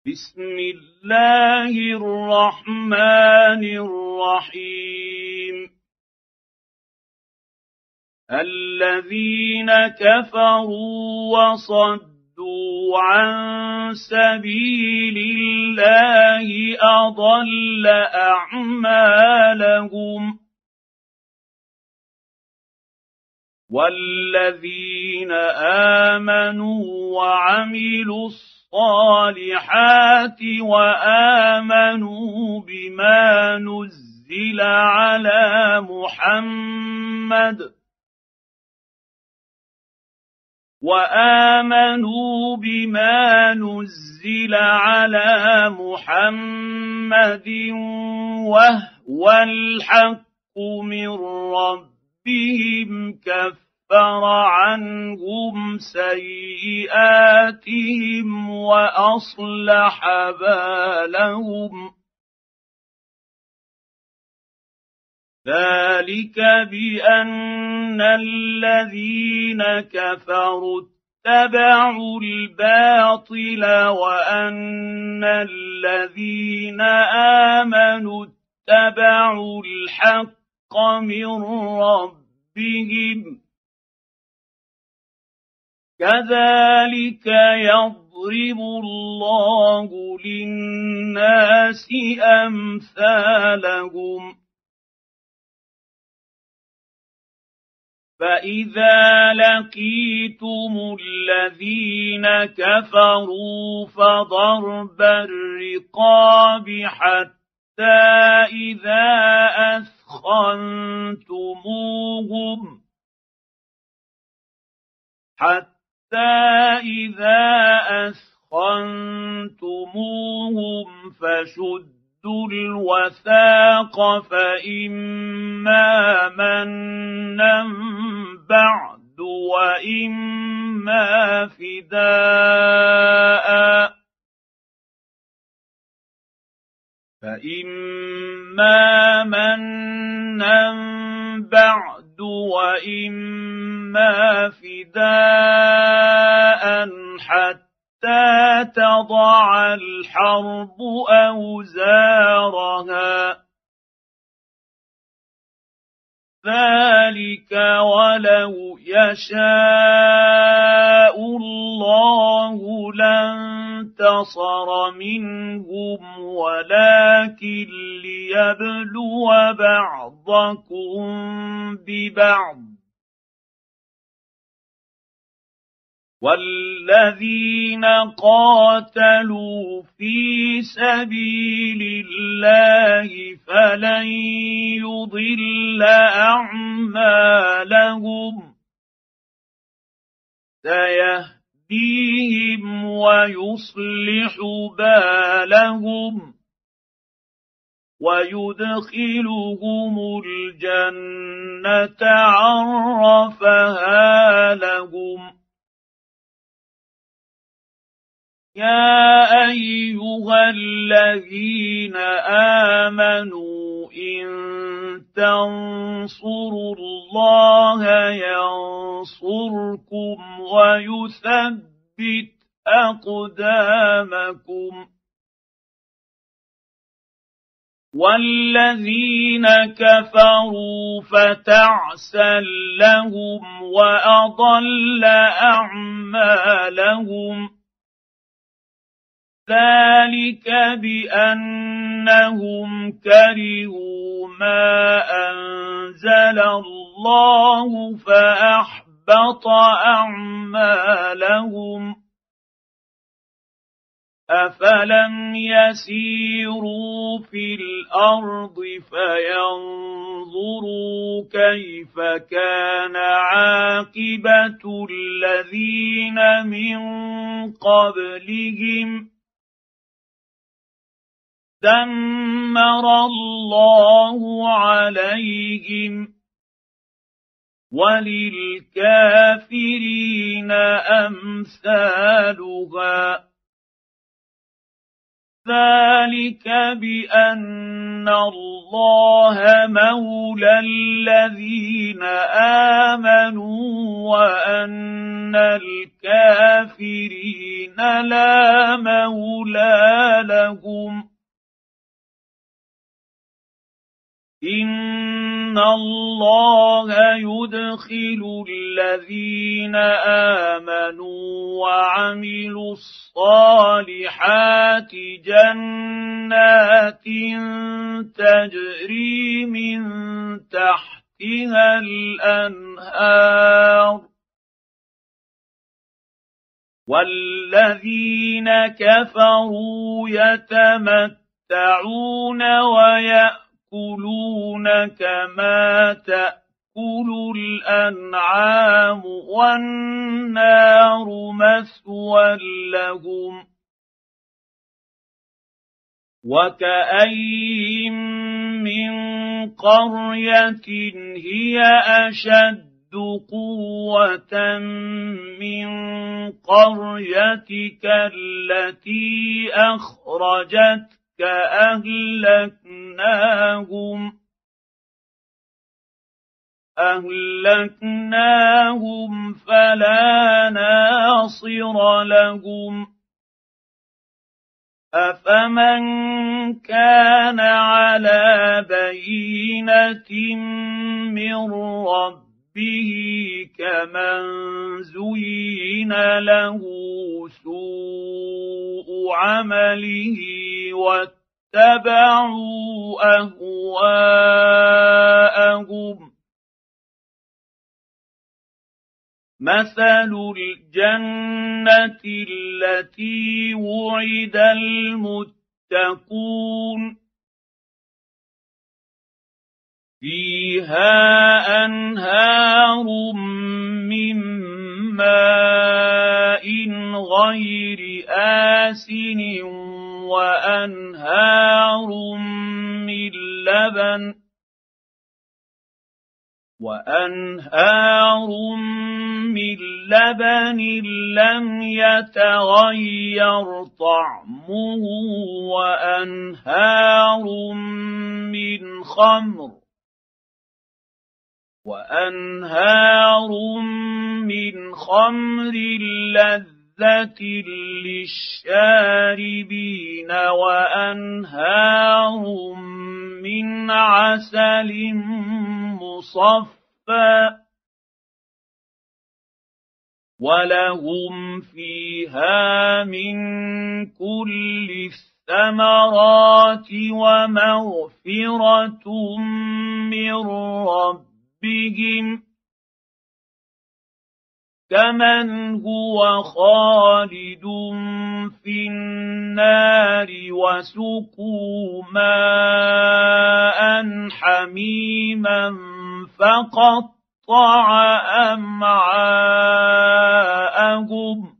بسم الله الرحمن الرحيم الذين كفروا وصدوا عن سبيل الله أضل أعمالهم والذين آمنوا وعملوا الصالحات وآمنوا بما نزل على محمد وهو الحق من ربهم كفر عنهم سيئاتهم وأصلح بالهم ذلك بأن الذين كفروا اتبعوا الباطل وأن الذين آمنوا اتبعوا الحق من ربهم كذلك يضرب الله للناس أمثالهم فإذا لقيتم الذين كفروا فضرب الرقاب حتى إذا أثخنتموهم فشدوا الوثاق فإما منا بعد وإما فداء حتى تضع الحرب أوزارها ذلك ولو يشاء الله لانتصر منهم ولكن ليبلو بعضكم ببعض والذين قاتلوا في سبيل الله فلن يضل أعمالهم سيهديهم ويصلح بالهم ويدخلهم الجنة عرفها لهم يا أيها الذين آمنوا إن تنصروا الله ينصركم ويثبت أقدامكم والذين كفروا فتعسا لهم وأضل أعمالهم ذلك بأنهم كرهوا ما أنزل الله فأحبط أعمالهم أفلم يسيروا في الأرض فينظروا كيف كان عاقبة الذين من قبلهم دمر الله عليهم وللكافرين أمثالها ذلك بأن الله مولى الذين آمنوا وأن الكافرين لا مولى لهم إن الله يدخل الذين آمنوا وعملوا الصالحات جنات تجري من تحتها الأنهار والذين كفروا يتمتعون ويأكلون كما تأكل الأنعام والنار مثوى لهم وكأين من قرية هي أشد قوة من قريتك التي أخرجتك أهلكناهم فلا ناصر لهم أفمن كان على بينة من ربه كمن زين له سوء عمله واتبعوا أهواءهم مثل الجنة التي وعد المتقون فيها أنهار من ماء غير آسن وأنهار من لبن لم يتغير طعمه وأنهار من خمر لذة للشاربين وأنهار من عسل مصفى ولهم فيها من كل الثمرات ومغفرة من ربهم كمن هو خالد في النار وسقوا ماء حميما فقطع أمعاءهم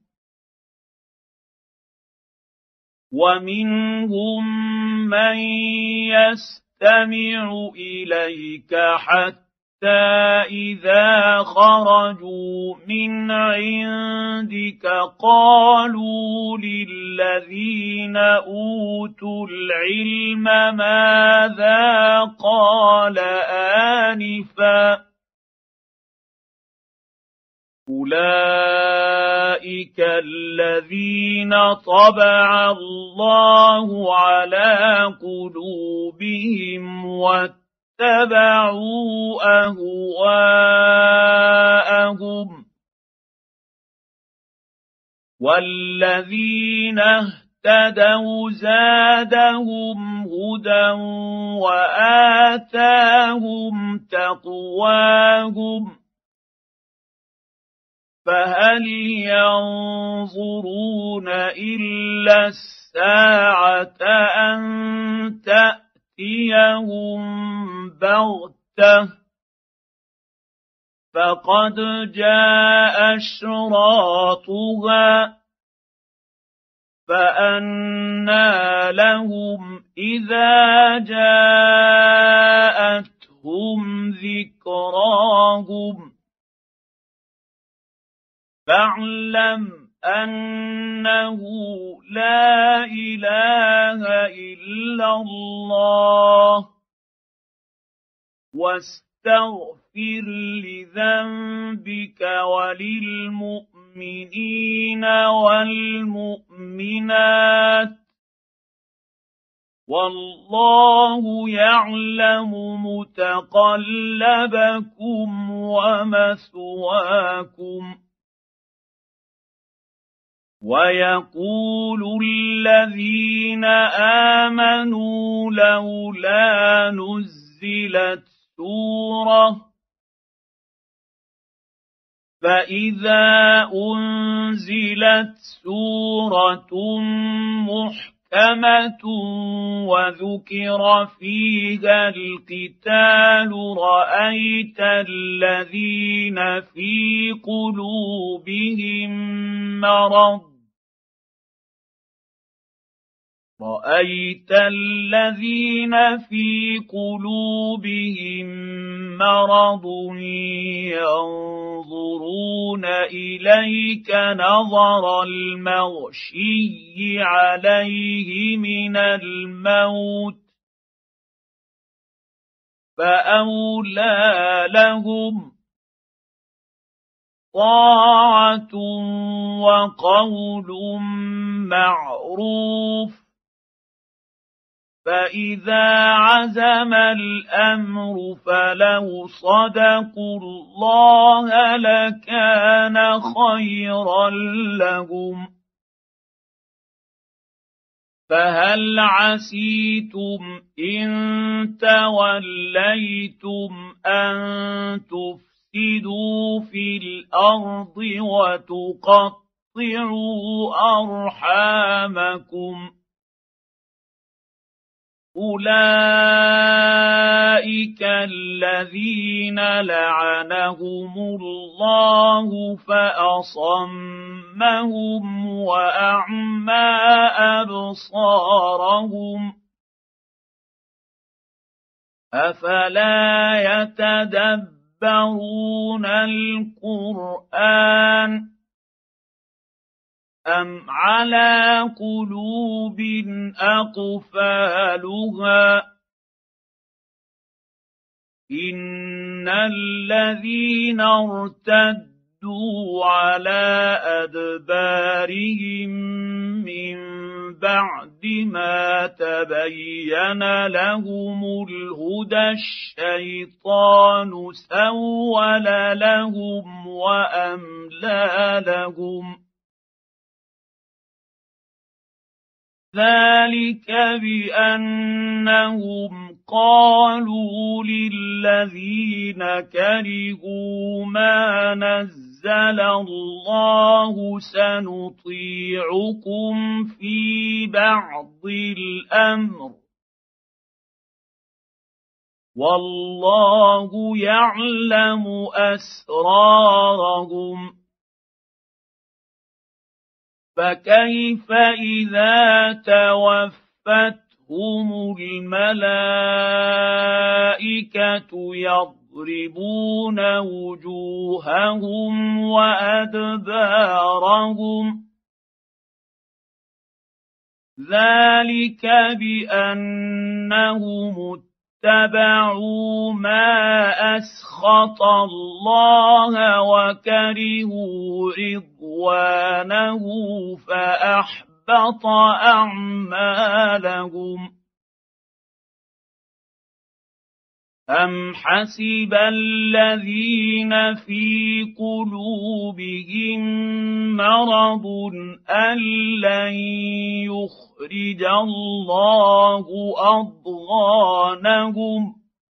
ومنهم من يستمع إليك حتى إذا خرجوا من عندك قالوا للذين أوتوا العلم ماذا قال آنفا أولئك الذين طبع الله على قلوبهم واتبعوا أهواءهم والذين اهتدوا زادهم هدى وآتاهم تقواهم فهل ينظرون إلا الساعة أن تأتيهم بغتة فقد جاء أشراطها فأنى لهم إذا جاءتهم ذكراهم فاعلم أنه لا إله واستغفر لذنبك وللمؤمنين والمؤمنات والله يعلم متقلبكم ومثواكم. ويقول الذين آمنوا لولا نزلت سورة فإذا أنزلت سورة محكمة وذكر فيها القتال رأيت الذين في قلوبهم مرض ينظرون إليك نظر المغشي عليه من الموت فأولى لهم طاعة وقول معروف. فإذا عزم الأمر فلو صدقوا الله لكان خيرا لهم. فهل عسيتم إن توليتم أن تفسدوا في الأرض وتقطعوا أرحامكم؟ أولئك الذين لعنهم الله فأصمهم وأعمى أبصارهم. أفلا يتدبرون القرآن أم على قلوب أقفالها؟ إن الذين ارتدوا على أدبارهم من بعد ما تبين لهم الهدى الشيطان سول لهم وأملى لهم. ذلك بأنهم قالوا للذين كرهوا ما نزل الله سنطيعكم في بعض الأمر والله يعلم أسرارهم. فكيف إذا توفتهم الملائكة يضربون وجوههم وأدبارهم؟ ذلك بأنهم اتبعوا ما أسخط الله وكرهوا رضوانه فأحبط أعمالهم. أم حسب الذين في قلوبهم مرض أن لن يخرج الله أضغانهم؟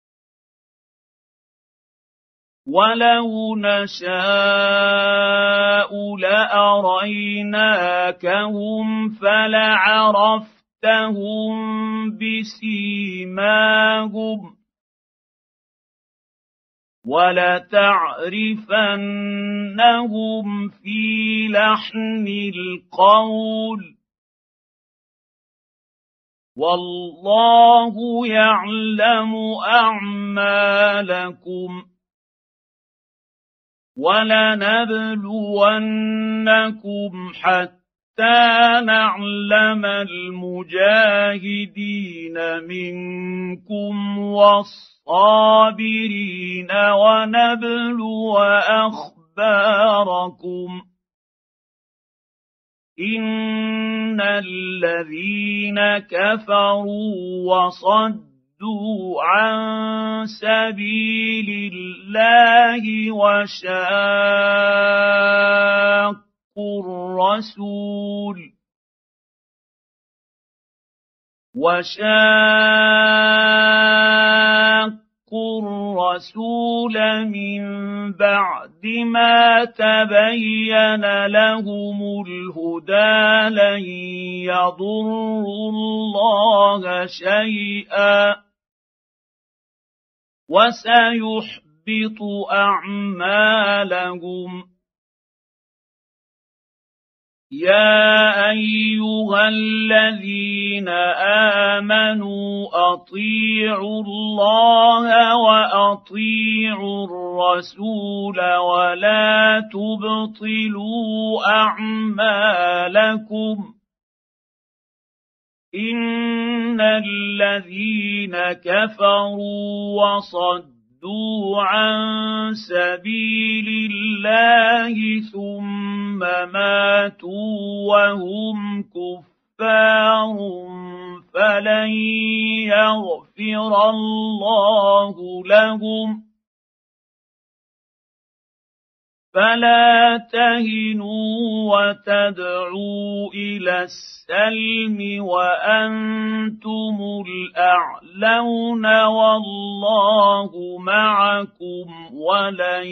ولو نشاء لأريناكهم فلعرفتهم بسيماهم ولتعرفنهم في لحن القول والله يعلم أعمالكم. ولنبلونكم حتى نعلم المجاهدين منكم الصابرين ونبلو أخباركم إن الذين كفروا وصدوا عن سبيل الله وشاقوا الرسول من بعد ما تبين لهم الهدى لن يضروا الله شيئا وسيحبط أعمالهم. يا أيها الذين آمنوا أطيعوا الله وأطيعوا الرسول ولا تبطلوا أعمالكم إن الذين كفروا وصدوا عن سبيل الله ثم ماتوا وهم كفار فلن يغفر الله لهم. فلا تهنوا وتدعوا إلى السلم وأنتم الأعلون والله معكم ولن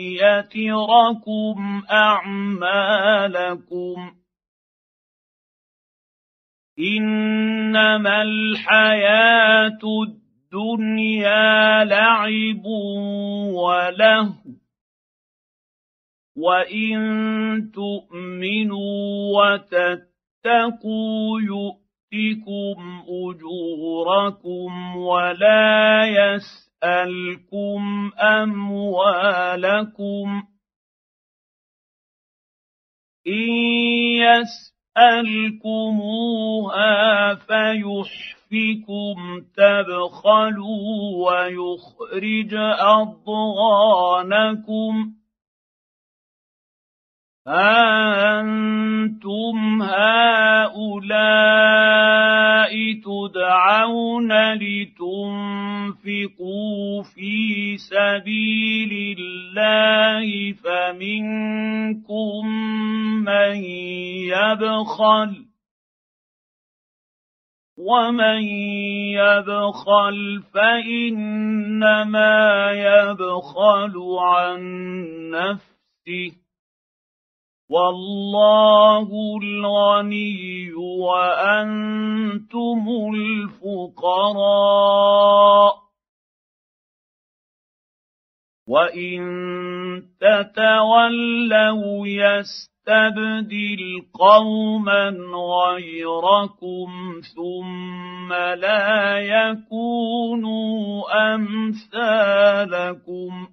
يتركم أعمالكم. إنما الحياة الدنيا لعب ولهو وإن تؤمنوا وتتقوا يؤتكم أجوركم ولا يسألكم أموالكم. إن يسألكموها فيحفكم تبخلوا ويخرج أضغانكم. ها أنتم هؤلاء تدعون لتنفقوا في سبيل الله فمنكم من يبخل ومن يبخل فإنما يبخل عن نفسه والله الغني وأنتم الفقراء. وإن تتولوا يستبدل قوما غيركم ثم لا يكونوا أمثالكم.